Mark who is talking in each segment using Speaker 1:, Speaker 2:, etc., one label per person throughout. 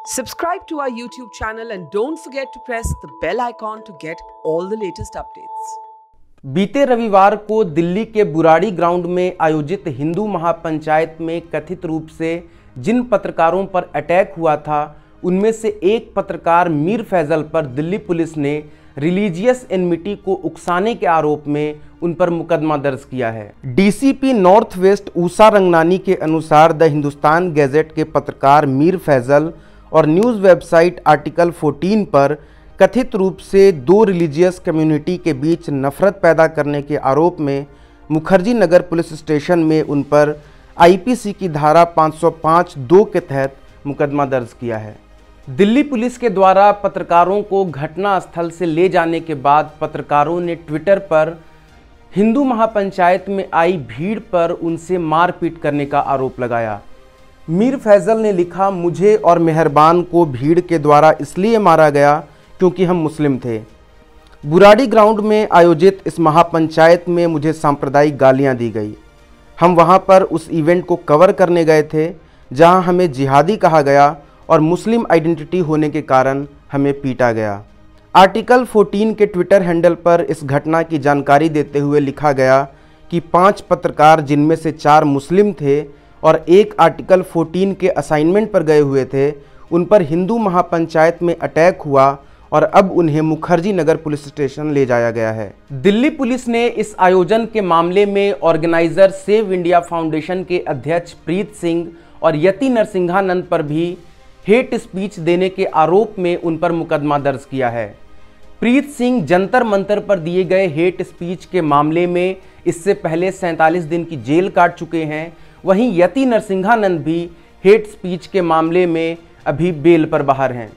Speaker 1: Subscribe to our YouTube channel and don't forget to press the bell icon to get all the latest updates.
Speaker 2: बीते रविवार को दिल्ली के Burari ground में आयोजित हिंदू महापंचायत में कथित रूप से जिन पत्रकारों पर अटैक हुआ था, उनमें से एक पत्रकार मीर फैजल पर दिल्ली पुलिस ने रिलीजियस एनमिटी को उकसाने के आरोप में उन पर मुकदमा दर्ज किया है। DCP North West Usha Ranganani के अनुसार द हिंदुस्तान गैजेट के पत्रकार मीर फैजल और न्यूज़ वेबसाइट आर्टिकल 14 पर कथित रूप से दो रिलीजियस कम्युनिटी के बीच नफरत पैदा करने के आरोप में मुखर्जी नगर पुलिस स्टेशन में उन पर आईपीसी की धारा 505(2) के तहत मुकदमा दर्ज किया है। दिल्ली पुलिस के द्वारा पत्रकारों को घटना स्थल से ले जाने के बाद पत्रकारों ने ट्विटर पर हिंदू महापंचायत में आई भीड़ पर उनसे मारपीट करने का आरोप लगाया। मीर फैजल ने लिखा, मुझे और मेहरबान को भीड़ के द्वारा इसलिए मारा गया क्योंकि हम मुस्लिम थे। बुराड़ी ग्राउंड में आयोजित इस महापंचायत में मुझे सांप्रदायिक गालियां दी गई। हम वहां पर उस इवेंट को कवर करने गए थे जहां हमें जिहादी कहा गया और मुस्लिम आइडेंटिटी होने के कारण हमें पीटा गया। आर्टिकल 14 के ट्विटर हैंडल पर इस घटना की जानकारी देते हुए लिखा गया कि 5 पत्रकार, जिनमें से 4 मुस्लिम थे और एक आर्टिकल 14 के असाइनमेंट पर गए हुए थे, उन पर हिंदू महापंचायत में अटैक हुआ और अब उन्हें मुखर्जी नगर पुलिस स्टेशन ले जाया गया है। दिल्ली पुलिस ने इस आयोजन के मामले में ऑर्गेनाइजर सेव इंडिया फाउंडेशन के अध्यक्ष प्रीत सिंह और यति नरसिंहानंद पर भी हेट स्पीच देने के आरोप में उन पर मुकदमा दर्ज किया है। प्रीत सिंह जंतर मंतर पर दिए गए हेट स्पीच के मामले में इससे पहले 47 दिन की जेल काट चुके हैं। वहीं यति नरसिंहानंद भी हेट स्पीच के मामले में अभी बेल पर बाहर हैं।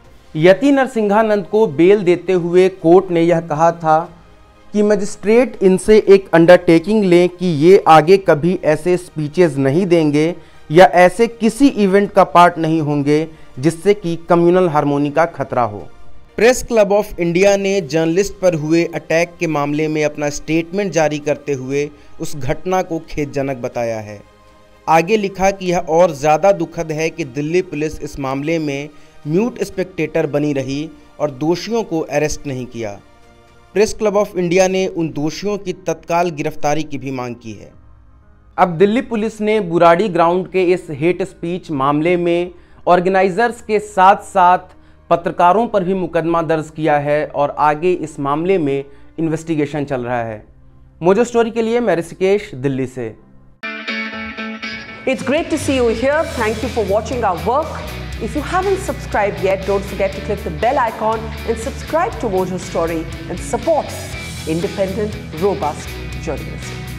Speaker 2: यति नरसिंहानंद को बेल देते हुए कोर्ट ने यह कहा था कि मजिस्ट्रेट इनसे एक अंडरटेकिंग लें कि ये आगे कभी ऐसे स्पीचेस नहीं देंगे या ऐसे किसी इवेंट का पार्ट नहीं होंगे जिससे कि कम्युनल हार्मोनी का खतरा हो। प्रेस क्लब ऑफ इंडिया ने जर्नलिस्ट पर हुए अटैक के मामले में अपना स्टेटमेंट जारी करते हुए उस घटना को खेदजनक बताया है। आगे लिखा कि यह और ज़्यादा दुखद है कि दिल्ली पुलिस इस मामले में म्यूट स्पेक्टेटर बनी रही और दोषियों को अरेस्ट नहीं किया। प्रेस क्लब ऑफ इंडिया ने उन दोषियों की तत्काल गिरफ्तारी की भी मांग की है। अब दिल्ली पुलिस ने बुराड़ी ग्राउंड के इस हेट स्पीच मामले में ऑर्गेनाइजर्स के साथ साथ पत्रकारों पर भी मुकदमा दर्ज किया है और आगे इस मामले में इन्वेस्टिगेशन चल रहा है। मोजो स्टोरी के लिए मैं ऋषिकेश, दिल्ली से।
Speaker 1: It's great to see you here. Thank you for watching our work. If you haven't subscribed yet, don't forget to click the bell icon and subscribe to Mojo Story and support independent, robust journalism.